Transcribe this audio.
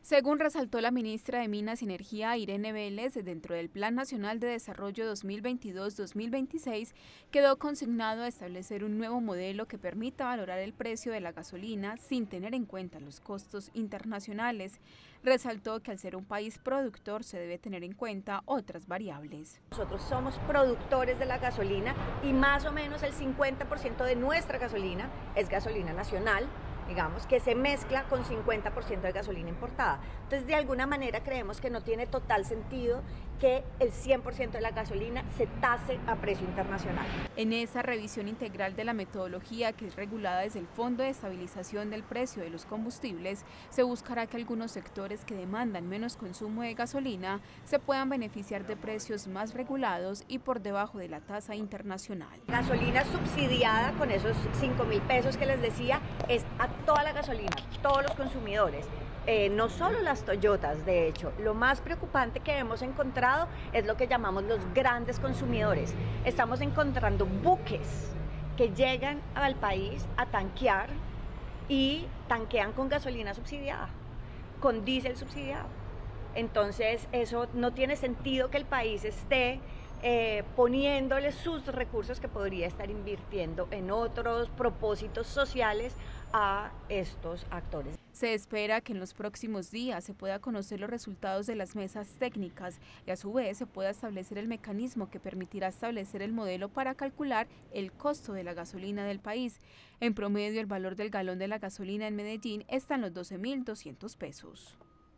Según resaltó la ministra de Minas y Energía, Irene Vélez, dentro del Plan Nacional de Desarrollo 2022-2026, quedó consignado a establecer un nuevo modelo que permita valorar el precio de la gasolina sin tener en cuenta los costos internacionales. Resaltó que al ser un país productor se debe tener en cuenta otras variables. Nosotros somos productores de la gasolina y más o menos el 50% de nuestra gasolina es gasolina nacional, digamos, que se mezcla con 50% de gasolina importada. Entonces, de alguna manera creemos que no tiene total sentido que el 100% de la gasolina se tase a precio internacional. En esa revisión integral de la metodología, que es regulada desde el Fondo de Estabilización del Precio de los Combustibles, se buscará que algunos sectores que demandan menos consumo de gasolina se puedan beneficiar de precios más regulados y por debajo de la tasa internacional. Gasolina subsidiada con esos 5.000 pesos que les decía es a toda la gasolina, todos los consumidores. No solo las Toyotas, de hecho, lo más preocupante que hemos encontrado es lo que llamamos los grandes consumidores. Estamos encontrando buques que llegan al país a tanquear y tanquean con gasolina subsidiada, con diésel subsidiado. Entonces eso no tiene sentido que el país esté poniéndole sus recursos que podría estar invirtiendo en otros propósitos sociales a estos actores. Se espera que en los próximos días se pueda conocer los resultados de las mesas técnicas y a su vez se pueda establecer el mecanismo que permitirá establecer el modelo para calcular el costo de la gasolina del país. En promedio, el valor del galón de la gasolina en Medellín está en los 12.200 pesos.